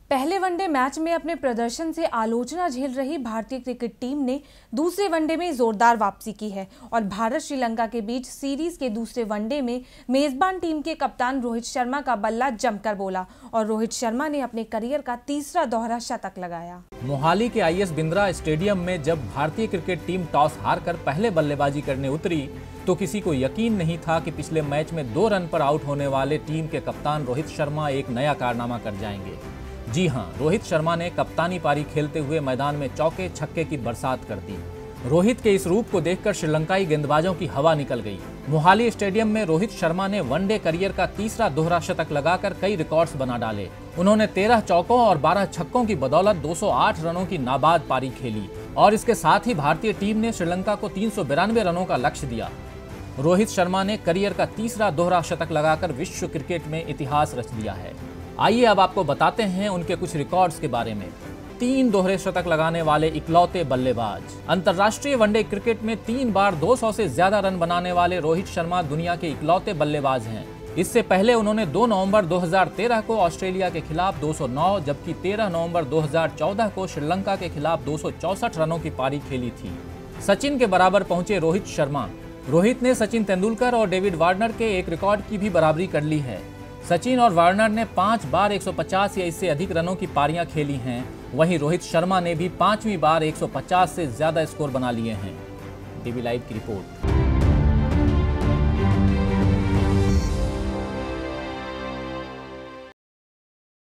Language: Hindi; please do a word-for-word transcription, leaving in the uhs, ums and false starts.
पहले वनडे मैच में अपने प्रदर्शन से आलोचना झेल रही भारतीय क्रिकेट टीम ने दूसरे वनडे में जोरदार वापसी की है और भारत श्रीलंका के बीच सीरीज के दूसरे वनडे में मेजबान टीम के कप्तान रोहित शर्मा का बल्ला जमकर बोला और रोहित शर्मा ने अपने करियर का तीसरा दोहरा शतक लगाया। मोहाली के आई एस बिंद्रा स्टेडियम में जब भारतीय क्रिकेट टीम टॉस हारकर पहले बल्लेबाजी करने उतरी तो किसी को यकीन नहीं था कि पिछले मैच में दो रन पर आउट होने वाले टीम के कप्तान रोहित शर्मा एक नया कारनामा कर जाएंगे। जी हां, रोहित शर्मा ने कप्तानी पारी खेलते हुए मैदान में चौके छक्के की बरसात कर दी। रोहित के इस रूप को देखकर श्रीलंकाई गेंदबाजों की हवा निकल गई। मोहाली स्टेडियम में रोहित शर्मा ने वनडे करियर का तीसरा दोहरा शतक लगाकर कई रिकॉर्ड्स बना डाले। उन्होंने तेरह चौकों और बारह छक्कों की बदौलत दो सौ आठ रनों की नाबाद पारी खेली और इसके साथ ही भारतीय टीम ने श्रीलंका को तीन सौ बिरानवे रनों का लक्ष्य दिया। रोहित शर्मा ने करियर का तीसरा दोहरा शतक लगाकर विश्व क्रिकेट में इतिहास रच दिया है। आइए अब आपको बताते हैं उनके कुछ रिकॉर्ड्स के बारे में। तीन दोहरे शतक लगाने वाले इकलौते बल्लेबाज। अंतर्राष्ट्रीय वनडे क्रिकेट में तीन बार दो सौ से ज्यादा रन बनाने वाले रोहित शर्मा दुनिया के इकलौते बल्लेबाज हैं। इससे पहले उन्होंने दो नवंबर दो हज़ार तेरह को ऑस्ट्रेलिया के खिलाफ दो सौ नौ जबकि तेरह नवंबर दो हज़ार चौदह को श्रीलंका के खिलाफ दो सौ चौसठ रनों की पारी खेली थी। सचिन के बराबर पहुंचे रोहित शर्मा। रोहित ने सचिन तेंदुलकर और डेविड वार्नर के एक रिकॉर्ड की भी बराबरी कर ली है। सचिन और वार्नर ने पांच बार एक सौ पचास या इससे अधिक रनों की पारियां खेली हैं, वहीं रोहित शर्मा ने भी पांचवी बार एक सौ पचास से ज्यादा स्कोर बना लिए हैं। टीवी लाइव की रिपोर्ट।